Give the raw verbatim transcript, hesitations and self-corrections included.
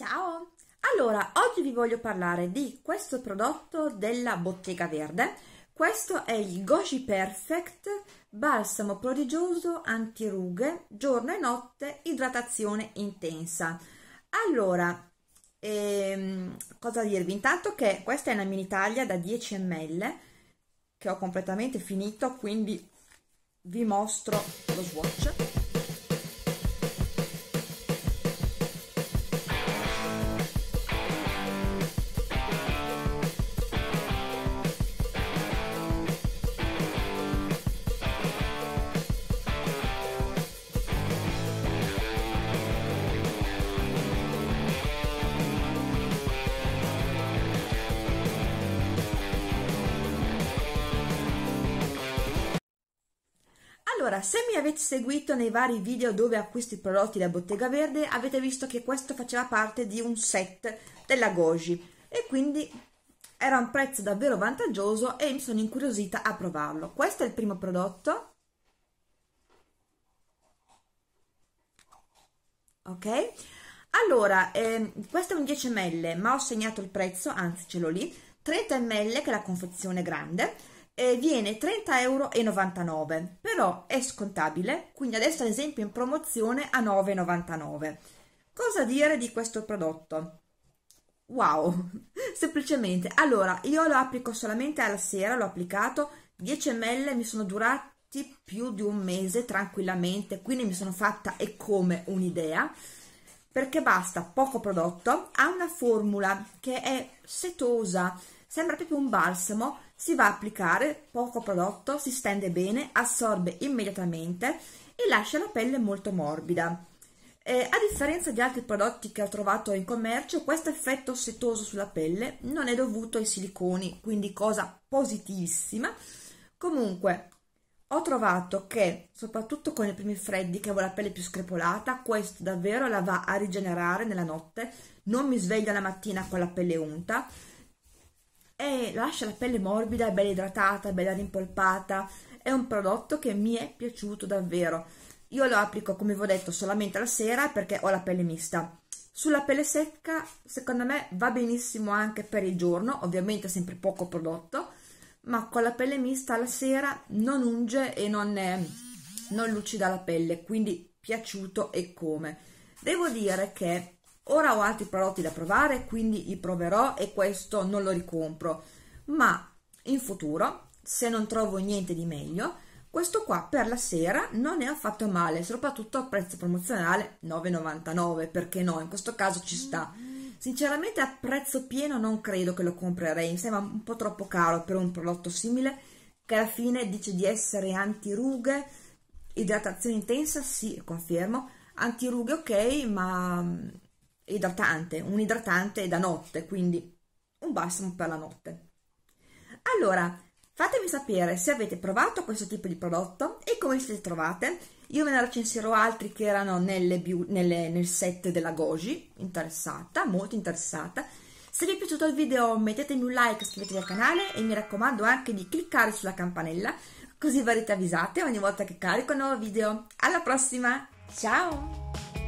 Ciao! Allora, oggi vi voglio parlare di questo prodotto della Bottega Verde. Questo è il Goji Perfect balsamo prodigioso antirughe, giorno e notte, idratazione intensa. Allora, ehm, cosa dirvi? Intanto che questa è una mini taglia da dieci millilitri che ho completamente finito, quindi vi mostro lo swatch. Allora, se mi avete seguito nei vari video dove acquisto i prodotti da Bottega Verde, avete visto che questo faceva parte di un set della Goji e quindi era un prezzo davvero vantaggioso e mi sono incuriosita a provarlo. Questo è il primo prodotto, ok? Allora, eh, questo è un dieci millilitri, ma ho segnato il prezzo, anzi ce l'ho lì, trenta millilitri che è la confezione grande. E viene trenta e novantanove euro, però è scontabile, quindi adesso ad esempio in promozione a nove e novantanove. Cosa dire di questo prodotto? Wow, semplicemente. Allora, io lo applico solamente alla sera, l'ho applicato dieci millilitri, mi sono durati più di un mese tranquillamente, quindi mi sono fatta e come un'idea, perché basta poco prodotto, ha una formula che è setosa, sembra proprio un balsamo, si va a applicare poco prodotto, si stende bene, assorbe immediatamente e lascia la pelle molto morbida. Eh, a differenza di altri prodotti che ho trovato in commercio, questo effetto setoso sulla pelle non è dovuto ai siliconi, quindi cosa positivissima. Comunque ho trovato che, soprattutto con i primi freddi, che avevo la pelle più screpolata, questo davvero la va a rigenerare nella notte, non mi sveglio la mattina con la pelle unta, e lascia la pelle morbida, bella idratata, bella rimpolpata. È un prodotto che mi è piaciuto davvero. Io lo applico, come vi ho detto, solamente la sera perché ho la pelle mista. Sulla pelle secca, secondo me, va benissimo anche per il giorno, ovviamente sempre poco prodotto, ma con la pelle mista la sera non unge e non, è, non lucida la pelle, quindi piaciuto e come. Devo dire che ora ho altri prodotti da provare, quindi li proverò e questo non lo ricompro, ma in futuro, se non trovo niente di meglio, questo qua per la sera non è affatto male, soprattutto a prezzo promozionale nove e novantanove, perché no, in questo caso ci sta. Sinceramente a prezzo pieno non credo che lo comprerei, mi sembra un po' troppo caro per un prodotto simile, che alla fine dice di essere antirughe, idratazione intensa, sì, confermo, antirughe ok, ma idratante, un idratante da notte, quindi un balsamo per la notte. Allora, fatemi sapere se avete provato questo tipo di prodotto e come vi siete trovate. Io ve ne recensirò altri che erano nelle, nelle, nel set della Goji, interessata, molto interessata. Se vi è piaciuto il video mettetemi un like, iscrivetevi al canale e mi raccomando anche di cliccare sulla campanella, così verrete avvisate ogni volta che carico un nuovo video. Alla prossima, ciao!